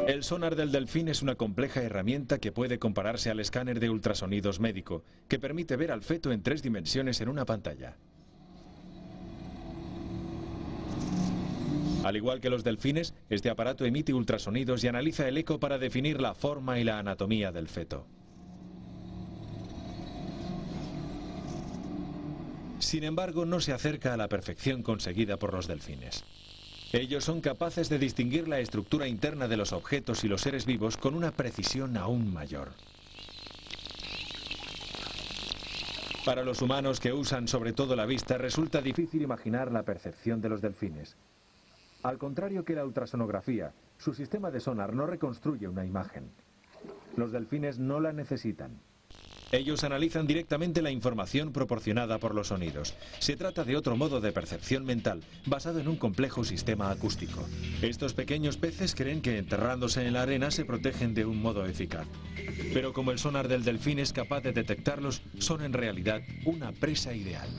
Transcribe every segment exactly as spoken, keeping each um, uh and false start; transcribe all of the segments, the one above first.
El sonar del delfín es una compleja herramienta que puede compararse al escáner de ultrasonidos médico, que permite ver al feto en tres dimensiones en una pantalla. Al igual que los delfines, este aparato emite ultrasonidos y analiza el eco para definir la forma y la anatomía del feto. Sin embargo, no se acerca a la perfección conseguida por los delfines. Ellos son capaces de distinguir la estructura interna de los objetos y los seres vivos con una precisión aún mayor. Para los humanos que usan sobre todo la vista, resulta difícil imaginar la percepción de los delfines. Al contrario que la ultrasonografía, su sistema de sonar no reconstruye una imagen. Los delfines no la necesitan. Ellos analizan directamente la información proporcionada por los sonidos. Se trata de otro modo de percepción mental, basado en un complejo sistema acústico. Estos pequeños peces creen que enterrándose en la arena se protegen de un modo eficaz. Pero como el sonar del delfín es capaz de detectarlos, son en realidad una presa ideal.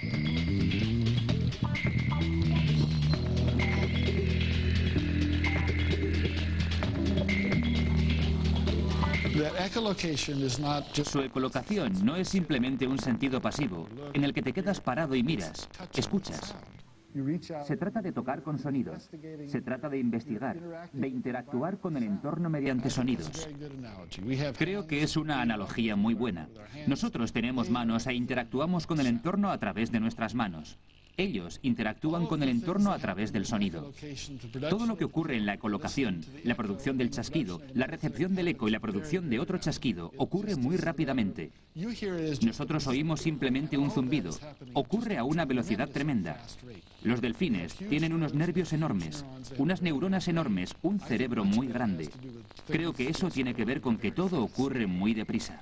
Su ecolocación no es simplemente un sentido pasivo, en el que te quedas parado y miras, escuchas. Se trata de tocar con sonidos, se trata de investigar, de interactuar con el entorno mediante sonidos. Creo que es una analogía muy buena. Nosotros tenemos manos e interactuamos con el entorno a través de nuestras manos. Ellos interactúan con el entorno a través del sonido. Todo lo que ocurre en la ecolocación, la producción del chasquido, la recepción del eco y la producción de otro chasquido ocurre muy rápidamente. Nosotros oímos simplemente un zumbido. Ocurre a una velocidad tremenda. Los delfines tienen unos nervios enormes, unas neuronas enormes, un cerebro muy grande. Creo que eso tiene que ver con que todo ocurre muy deprisa.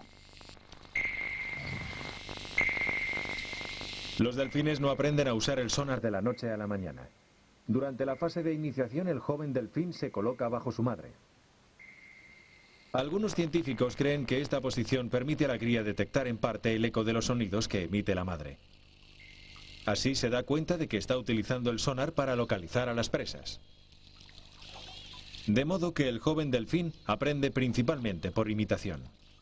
Los delfines no aprenden a usar el sonar de la noche a la mañana. Durante la fase de iniciación, el joven delfín se coloca bajo su madre. Algunos científicos creen que esta posición permite a la cría detectar en parte el eco de los sonidos que emite la madre. Así se da cuenta de que está utilizando el sonar para localizar a las presas. De modo que el joven delfín aprende principalmente por imitación.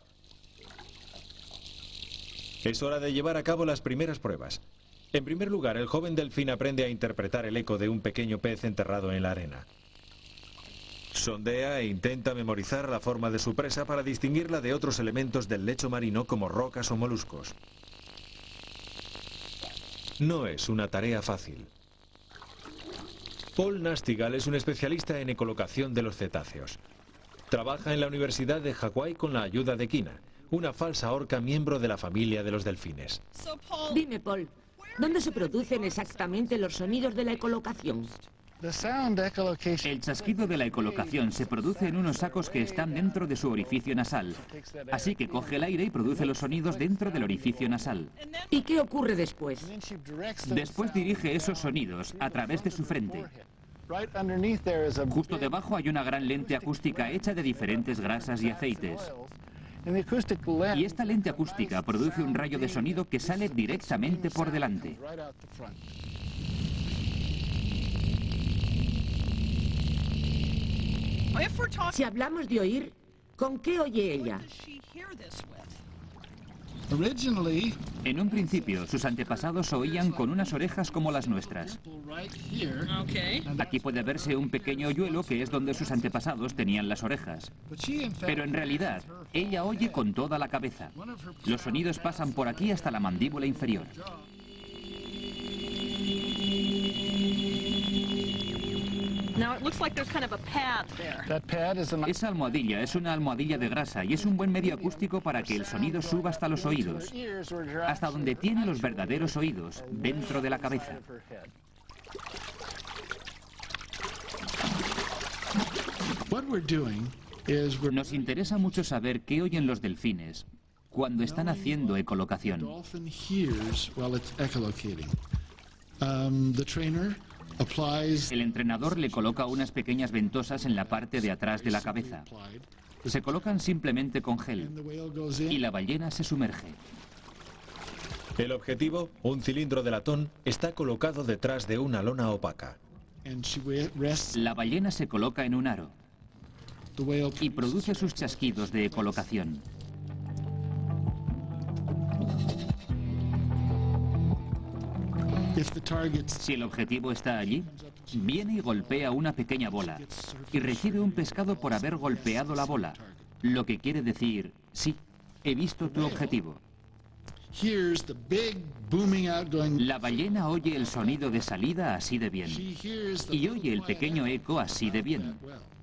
Es hora de llevar a cabo las primeras pruebas. En primer lugar, el joven delfín aprende a interpretar el eco de un pequeño pez enterrado en la arena. Sondea e intenta memorizar la forma de su presa para distinguirla de otros elementos del lecho marino como rocas o moluscos. No es una tarea fácil. Paul Nastigal es un especialista en ecolocación de los cetáceos. Trabaja en la Universidad de Hawái con la ayuda de Kina, una falsa orca miembro de la familia de los delfines. Dime, Paul, ¿dónde se producen exactamente los sonidos de la ecolocación? El chasquido de la ecolocación se produce en unos sacos que están dentro de su orificio nasal. Así que coge el aire y produce los sonidos dentro del orificio nasal. ¿Y qué ocurre después? Después dirige esos sonidos a través de su frente. Justo debajo hay una gran lente acústica hecha de diferentes grasas y aceites. Y esta lente acústica produce un rayo de sonido que sale directamente por delante. Si hablamos de oír, ¿con qué oye ella? En un principio, sus antepasados oían con unas orejas como las nuestras. Aquí puede verse un pequeño hoyuelo que es donde sus antepasados tenían las orejas. Pero en realidad, ella oye con toda la cabeza. Los sonidos pasan por aquí hasta la mandíbula inferior. Esa almohadilla es una almohadilla de grasa y es un buen medio acústico para que el sonido suba hasta los oídos, hasta donde tiene los verdaderos oídos, dentro de la cabeza. Nos interesa mucho saber qué oyen los delfines cuando están haciendo ecolocación. El entrenador le coloca unas pequeñas ventosas en la parte de atrás de la cabeza. Se colocan simplemente con gel y la ballena se sumerge. El objetivo, un cilindro de latón, está colocado detrás de una lona opaca. La ballena se coloca en un aro. y produce sus chasquidos de ecolocación. Si el objetivo está allí, viene y golpea una pequeña bola y recibe un pescado por haber golpeado la bola, lo que quiere decir, sí, he visto tu objetivo. La ballena oye el sonido de salida así de bien y oye el pequeño eco así de bien.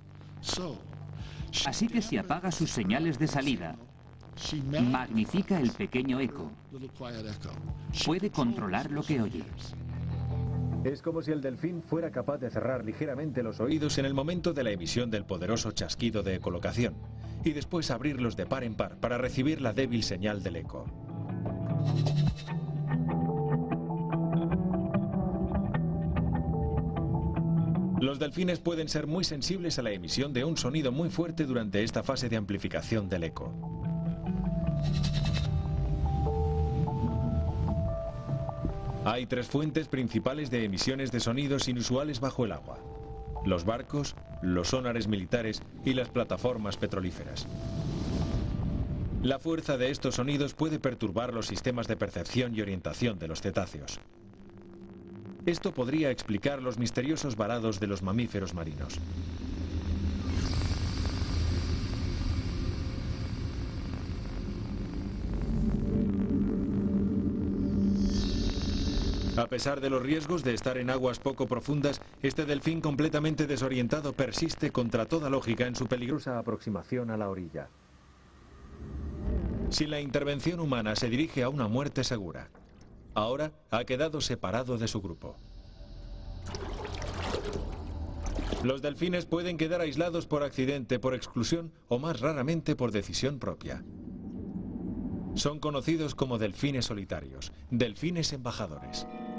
Así que si apaga sus señales de salida, magnifica el pequeño eco. Puede controlar lo que oye. Es como si el delfín fuera capaz de cerrar ligeramente los oídos en el momento de la emisión del poderoso chasquido de ecolocación y después abrirlos de par en par para recibir la débil señal del eco. Los delfines pueden ser muy sensibles a la emisión de un sonido muy fuerte durante esta fase de amplificación del eco. Hay tres fuentes principales de emisiones de sonidos inusuales bajo el agua: los barcos, los sonares militares y las plataformas petrolíferas. La fuerza de estos sonidos puede perturbar los sistemas de percepción y orientación de los cetáceos. Esto podría explicar los misteriosos varados de los mamíferos marinos. A pesar de los riesgos de estar en aguas poco profundas, este delfín completamente desorientado persiste contra toda lógica en su peligrosa aproximación a la orilla. Sin la intervención humana se dirige a una muerte segura. Ahora ha quedado separado de su grupo. Los delfines pueden quedar aislados por accidente, por exclusión o más raramente por decisión propia. Son conocidos como delfines solitarios, delfines embajadores.